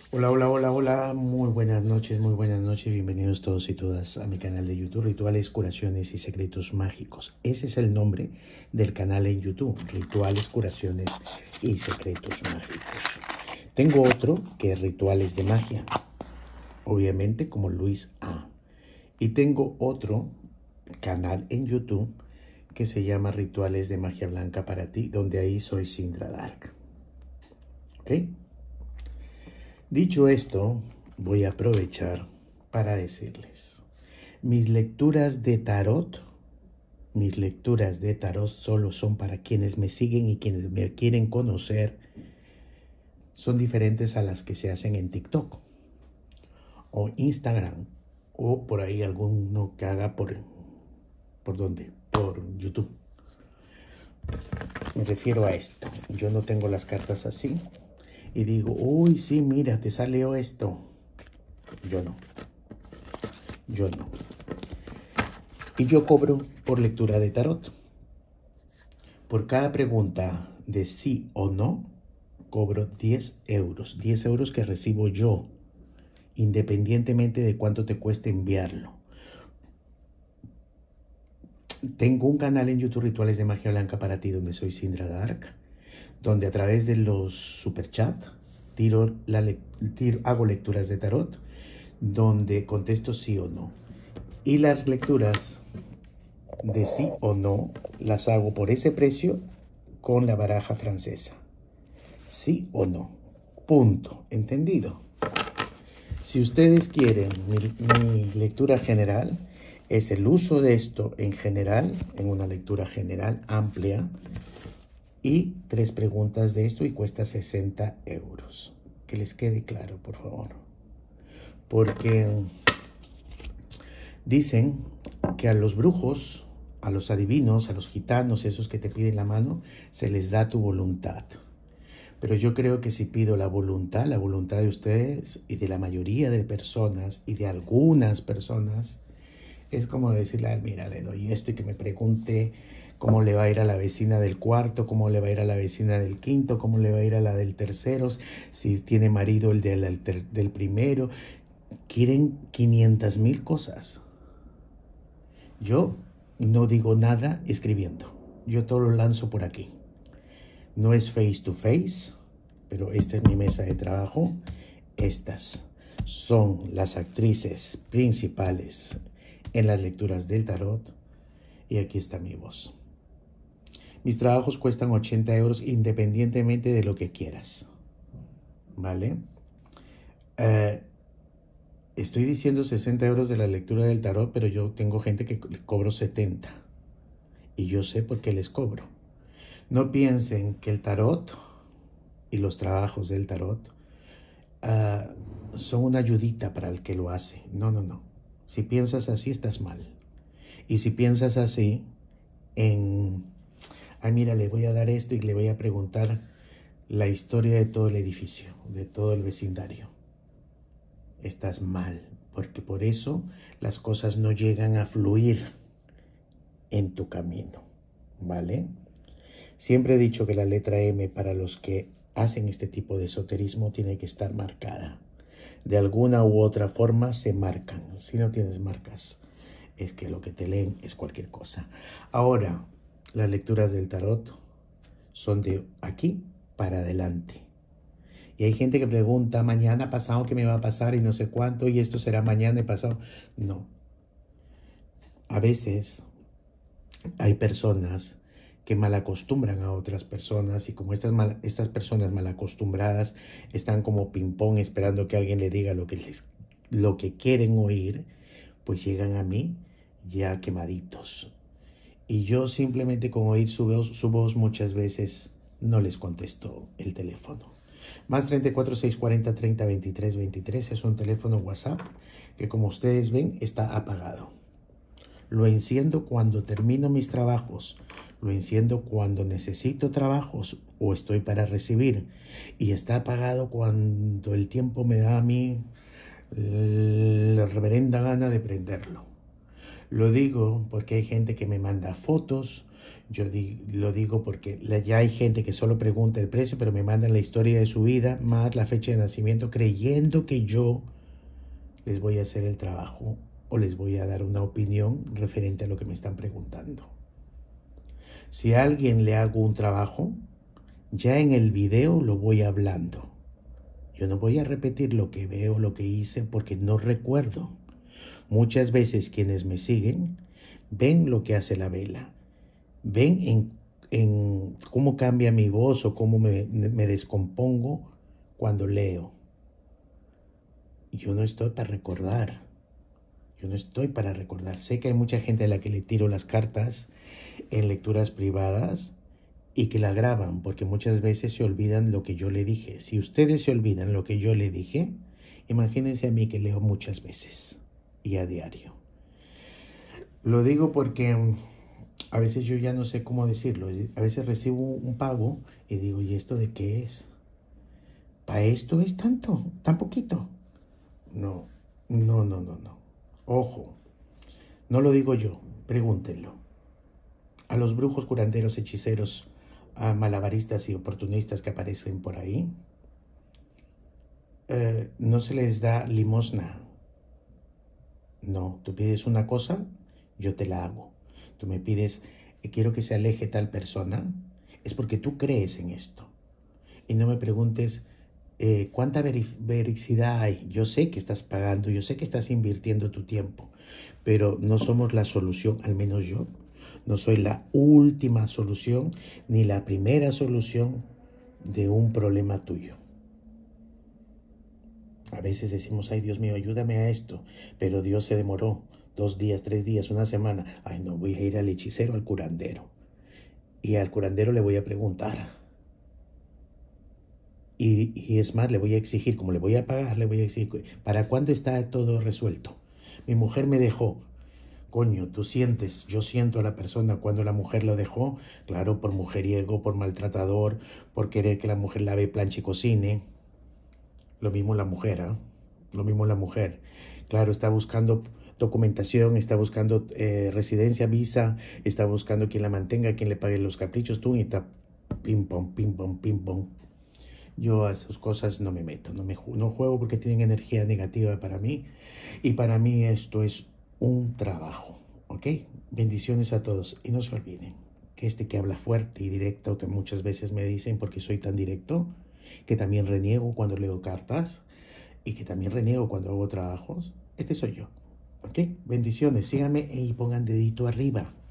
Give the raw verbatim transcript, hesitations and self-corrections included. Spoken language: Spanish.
Hola, hola, hola, hola, muy buenas noches, muy buenas noches, bienvenidos todos y todas a mi canal de YouTube, Rituales, Curaciones y Secretos Mágicos. Ese es el nombre del canal en YouTube, Rituales, Curaciones y Secretos Mágicos. Tengo otro que es Rituales de Magia, obviamente como Luis A. Y tengo otro canal en YouTube que se llama Rituales de Magia Blanca para ti, donde ahí soy Sindra Dark. ¿Ok? Dicho esto, voy a aprovechar para decirles, mis lecturas de tarot, mis lecturas de tarot solo son para quienes me siguen y quienes me quieren conocer, son diferentes a las que se hacen en TikTok o Instagram o por ahí alguno que haga por, ¿por dónde? Por YouTube. Me refiero a esto, yo no tengo las cartas así y digo, uy, sí, mira, te salió esto. Yo no, yo no. Y yo cobro por lectura de tarot. Por cada pregunta de sí o no, cobro diez euros. diez euros que recibo yo, independientemente de cuánto te cueste enviarlo. Tengo un canal en YouTube, Rituales de Magia Blanca para ti, donde soy Sindra Dark, donde a través de los superchat tiro la le tiro, hago lecturas de tarot, donde contesto sí o no. Y las lecturas de sí o no las hago por ese precio con la baraja francesa. Sí o no. Punto. ¿Entendido? Si ustedes quieren mi, mi lectura general, es el uso de esto en general, en una lectura general amplia, y tres preguntas de esto y cuesta sesenta euros. Que les quede claro, por favor. Porque dicen que a los brujos, a los adivinos, a los gitanos, esos que te piden la mano, se les da tu voluntad. Pero yo creo que si pido la voluntad, la voluntad de ustedes y de la mayoría de personas y de algunas personas, es como decirle, mira, le doy esto y que me pregunte cómo le va a ir a la vecina del cuarto, cómo le va a ir a la vecina del quinto, cómo le va a ir a la del tercero, si tiene marido el del, del primero. Quieren quinientas mil cosas. Yo no digo nada escribiendo. Yo todo lo lanzo por aquí. No es face to face, pero esta es mi mesa de trabajo. Estas son las actrices principales en las lecturas del tarot y aquí está mi voz. Mis trabajos cuestan ochenta euros independientemente de lo que quieras, ¿vale? Eh, estoy diciendo sesenta euros de la lectura del tarot, pero yo tengo gente que le cobro setenta y yo sé por qué les cobro. No piensen que el tarot y los trabajos del tarot uh, son una ayudita para el que lo hace. No, no, no. Si piensas así, estás mal. Y si piensas así, en, ay, mira, le voy a dar esto y le voy a preguntar la historia de todo el edificio, de todo el vecindario, estás mal, porque por eso las cosas no llegan a fluir en tu camino, ¿vale? Siempre he dicho que la letra M para los que hacen este tipo de esoterismo tiene que estar marcada. De alguna u otra forma se marcan. Si no tienes marcas, es que lo que te leen es cualquier cosa. Ahora, las lecturas del tarot son de aquí para adelante. Y hay gente que pregunta, mañana pasado, ¿qué me va a pasar? Y no sé cuánto, y esto será mañana y pasado. No. A veces hay personas que malacostumbran a otras personas y como estas, mal, estas personas malacostumbradas están como ping-pong esperando que alguien le diga lo que, les, lo que quieren oír, pues llegan a mí ya quemaditos. Y yo simplemente con oír su voz, su voz muchas veces no les contesto el teléfono. Más treinta y cuatro, seiscientos cuarenta, treinta, veintitrés, veintitrés es un teléfono WhatsApp que como ustedes ven está apagado. Lo enciendo cuando termino mis trabajos, lo enciendo cuando necesito trabajos o estoy para recibir y está apagado cuando el tiempo me da a mí la reverenda gana de prenderlo. Lo digo porque hay gente que me manda fotos, Yo di- lo digo porque la- ya hay gente que solo pregunta el precio, pero me mandan la historia de su vida más la fecha de nacimiento, creyendo que yo les voy a hacer el trabajo o les voy a dar una opinión referente a lo que me están preguntando. Si a alguien le hago un trabajo, ya en el video lo voy hablando. Yo no voy a repetir lo que veo, lo que hice, porque no recuerdo. Muchas veces quienes me siguen ven lo que hace la vela, ven en, en cómo cambia mi voz o cómo me, me descompongo cuando leo. Yo no estoy para recordar. Yo no estoy para recordar. Sé que hay mucha gente a la que le tiro las cartas en lecturas privadas y que la graban, porque muchas veces se olvidan lo que yo le dije. Si ustedes se olvidan lo que yo le dije, imagínense a mí que leo muchas veces y a diario. Lo digo porque mm, a veces yo ya no sé cómo decirlo. A veces recibo un pago y digo, ¿y esto de qué es? ¿Para esto es tanto? ¿Tan poquito? No, no, no, no, no. Ojo, no lo digo yo, pregúntenlo. A los brujos, curanderos, hechiceros, a malabaristas y oportunistas que aparecen por ahí, eh, no se les da limosna. No, tú pides una cosa, yo te la hago. Tú me pides, eh, quiero que se aleje tal persona, es porque tú crees en esto. Y no me preguntes eh, cuánta vericidad hay. Yo sé que estás pagando, yo sé que estás invirtiendo tu tiempo, pero no somos la solución, al menos yo. No soy la última solución ni la primera solución de un problema tuyo. A veces decimos, ay Dios mío, ayúdame a esto, pero Dios se demoró dos días, tres días, una semana. Ay, no, voy a ir al hechicero, al curandero. Y al curandero le voy a preguntar. Y, y es más, le voy a exigir, como le voy a pagar, le voy a exigir, ¿para cuándo está todo resuelto? Mi mujer me dejó. Coño, tú sientes, yo siento a la persona cuando la mujer lo dejó, claro, por mujeriego, por maltratador, por querer que la mujer lave, planche y cocine. Lo mismo la mujer, ¿eh? Lo mismo la mujer. Claro, está buscando documentación, está buscando eh, residencia, visa, está buscando quien la mantenga, quien le pague los caprichos, tú y está ping pong, ping pong, ping pong. Yo a esas cosas no me meto, no, me, no juego porque tienen energía negativa para mí. Y para mí esto es un trabajo, ¿ok? Bendiciones a todos. Y no se olviden que este que habla fuerte y directo, que muchas veces me dicen porque soy tan directo, que también reniego cuando leo cartas y que también reniego cuando hago trabajos, este soy yo, ¿ok? Bendiciones, síganme y pongan dedito arriba.